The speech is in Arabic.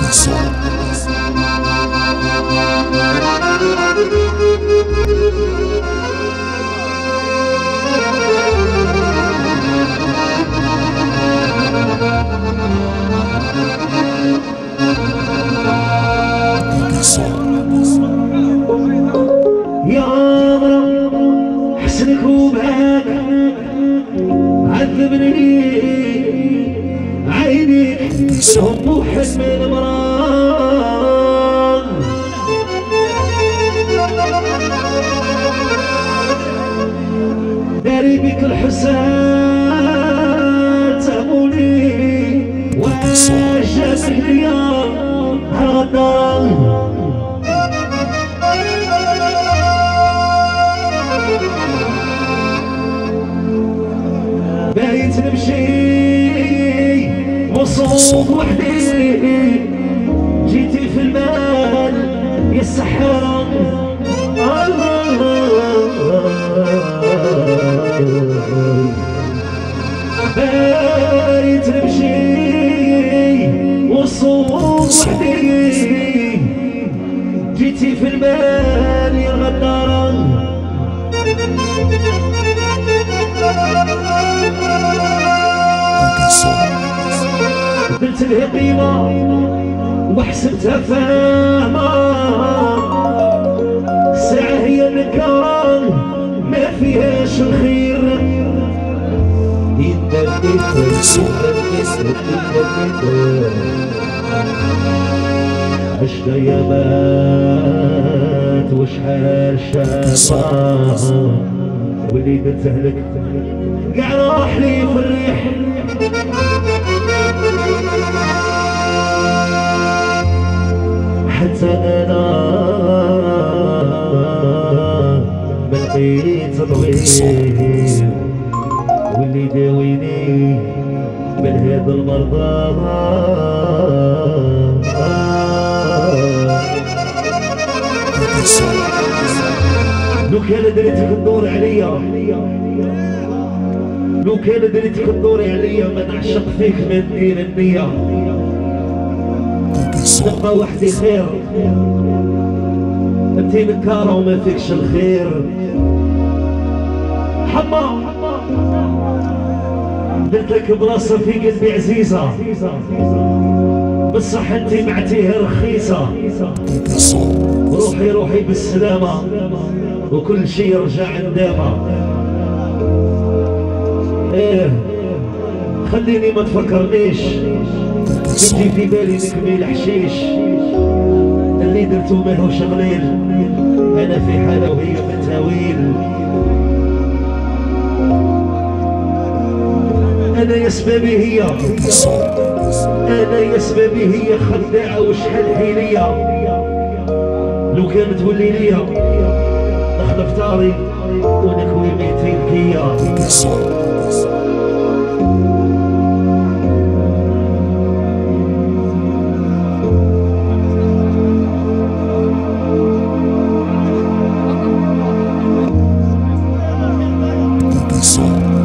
يا رب حسنك وبهاك عذبني عينيك الهم وحلم المران داري بك الحسان تأموني وجهك ليا هالغدار بايت نمشي وصوب وحدي جيتي في المال يا السحرة بايت نمشي وصوب وحدي جيتي في المال يا غدارة قلت لها قيمة وحسبتها فاهمة الساعة هي النكار ما فيهاش الخير عشت ايامات وشحال شابة واللي درته لك قاع راح لي في الريح حتى انا ما لقيت طبيب واللي داويني من هذا المرضى لو كان دريتك تدور عليا لو كان دريتك تدوري عليا ما نعشق فيك ما ندير النية نبقى وحدي خير انتي نكارة وما فيكش الخير حما درت لك بلاصة في قلبي عزيزة بصح انتي معتيها رخيصة روحي روحي بالسلامة وكل شي يرجع عندما ايه خليني ما تفكرنيش تجي في بالي نكمل حشيش اللي درتو ماهوش قليل انا في حالة وهي بتهويل انا يا سبابي هي انا يا سبابي هي خداعة وشحال حيلية لو كانت تولي ليا نخلف داري ونكوي 200 كيا Soul.